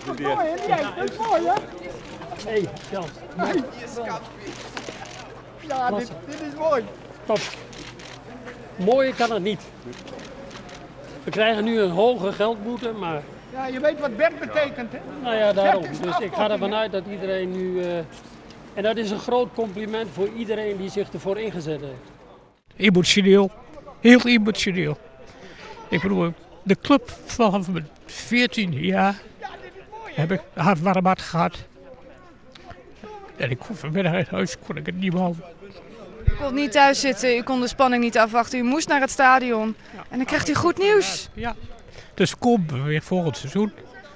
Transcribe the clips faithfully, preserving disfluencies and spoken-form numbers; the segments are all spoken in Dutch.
Dat is mooi, hè? Ja, dat is mooi, hè? Hé, Jan. Nee. Ja, dit, dit is mooi. Top. Mooier kan het niet. We krijgen nu een hoge geldboete, maar... Ja, je weet wat Bert betekent, hè? Nou ja, daarom. Bert is Dus ik ga ervan uit dat iedereen nu... Uh... En dat is een groot compliment voor iedereen die zich ervoor ingezet heeft. Emotioneel. Heel emotioneel. Ik bedoel, de club vanaf mijn veertien jaar heb ik hard warm hart gehad. En ik kon vanmiddag uit huis, kon ik het niet behouden. U kon niet thuis zitten, u kon de spanning niet afwachten, u moest naar het stadion. Ja. En dan krijgt u goed nieuws. Ja, dus komen we weer volgend seizoen.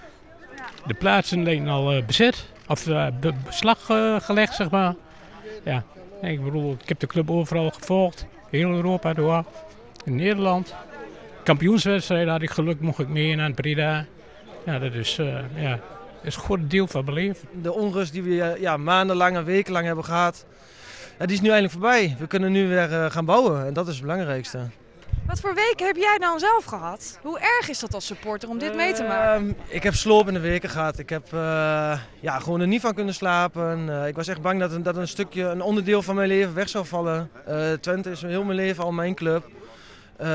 De plaatsen zijn al uh, bezet, of uh, be beslag uh, gelegd, zeg maar. Ja, ik bedoel, ik heb de club overal gevolgd, heel Europa door, in Nederland. Kampioenswedstrijden had ik geluk, mocht ik mee naar Breda. Ja, dat is, uh, ja, is gewoon een deel van mijn leven. De onrust die we ja, maandenlang en wekenlang hebben gehad, ja, die is nu eindelijk voorbij. We kunnen nu weer uh, gaan bouwen en dat is het belangrijkste. Wat voor weken heb jij dan zelf gehad? Hoe erg is dat als supporter om dit mee te maken? Uh, ik heb slopende weken gehad. Ik heb uh, ja, gewoon er niet van kunnen slapen. Uh, ik was echt bang dat, dat een stukje, een onderdeel van mijn leven weg zou vallen. Uh, Twente is heel mijn leven al mijn club. Uh,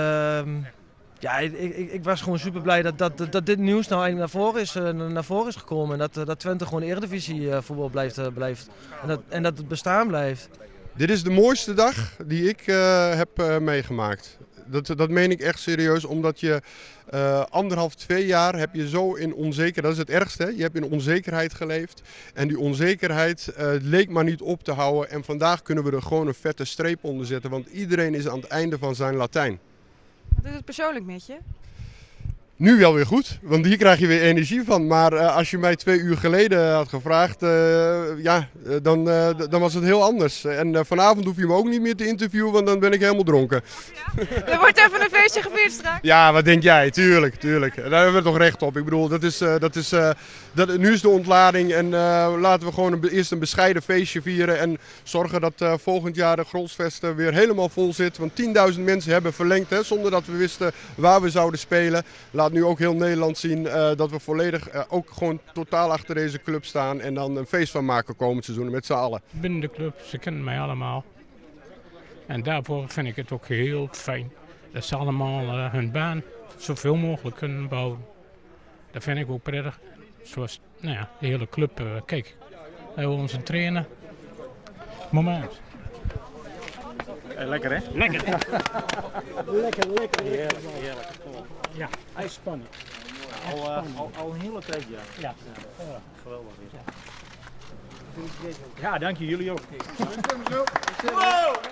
Ja, ik, ik, ik was gewoon super blij dat, dat, dat dit nieuws nou eigenlijk naar voren is, uh, naar voren is gekomen. En dat, dat Twente gewoon Eredivisie uh, voetbal blijft, uh, blijft. En, dat, en dat het bestaan blijft. Dit is de mooiste dag die ik uh, heb uh, meegemaakt. Dat, dat meen ik echt serieus, omdat je uh, anderhalf, twee jaar heb je zo in onzekerheid, dat is het ergste, hè? Je hebt in onzekerheid geleefd. En die onzekerheid uh, leek maar niet op te houden. En vandaag kunnen we er gewoon een vette streep onder zetten, want iedereen is aan het einde van zijn Latijn. Wat doet het persoonlijk met je? Nu wel weer goed, want hier krijg je weer energie van. Maar uh, als je mij twee uur geleden had gevraagd, uh, ja, dan, uh, dan was het heel anders. En uh, vanavond hoef je me ook niet meer te interviewen, want dan ben ik helemaal dronken. Ja? Er wordt even een feestje gevierd straks. Ja, wat denk jij? Tuurlijk, tuurlijk. Daar hebben we toch recht op. Ik bedoel, dat is, uh, dat is, uh, dat, nu is de ontlading en uh, laten we gewoon een, eerst een bescheiden feestje vieren. En zorgen dat uh, volgend jaar de Grolsvesten uh, weer helemaal vol zit. Want tienduizend mensen hebben verlengd, hè, zonder dat we wisten waar we zouden spelen. Laat nu ook heel Nederland zien uh, dat we volledig uh, ook gewoon totaal achter deze club staan. En dan een feest van maken komend seizoen met z'n allen. Binnen de club, ze kennen mij allemaal. En daarvoor vind ik het ook heel fijn dat ze allemaal uh, hun baan zoveel mogelijk kunnen bouwen. Dat vind ik ook prettig. Zoals nou ja, de hele club. Uh, kijk, we hebben onze trainer. Moment. Hey, lekker hè? Lekker. lekker, lekker. Heerlijk, heerlijk. Ja, ijsspannen. Al, uh, al, al een hele tijd, ja. Ja. ja. Geweldig. Ja. ja, dank je, jullie ook. Wow!